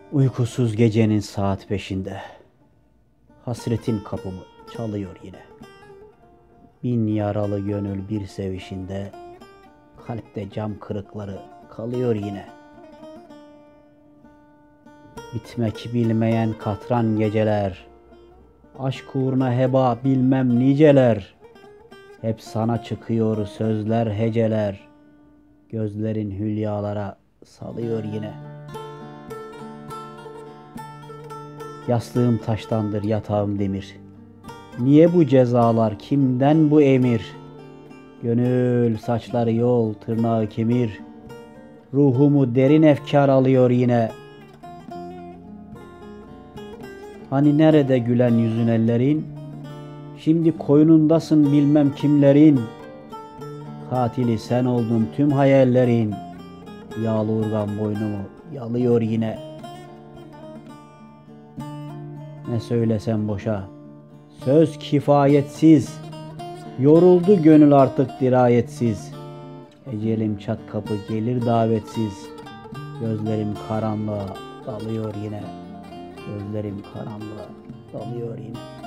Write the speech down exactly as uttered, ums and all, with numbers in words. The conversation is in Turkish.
Uykusuz gecenin saat beşinde hasretin kapımı çalıyor yine. Bin yaralı gönül bir sevişinde, kalpte cam kırıkları kalıyor yine. Bitmek bilmeyen katran geceler, aşk uğruna heba bilmem niceler. Hep sana çıkıyor sözler heceler, gözlerin hülyalara salıyor yine. Yastığım taştandır, yatağım demir. Niye bu cezalar, kimden bu emir? Gönül saçları yol, tırnağı kemir. Ruhumu derin efkar alıyor yine. Hani nerede gülen yüzün ellerin? Şimdi koynundasın bilmem kimlerin. Katili sen oldun tüm hayallerin. Yağlı urgan boynumu yalıyor yine. Ne söylesem boşa, söz kifayetsiz. Yoruldu gönül artık dirayetsiz. Ecelim çat kapı gelir davetsiz. Gözlerim karanlığa dalıyor yine. Gözlerim karanlığa dalıyor yine.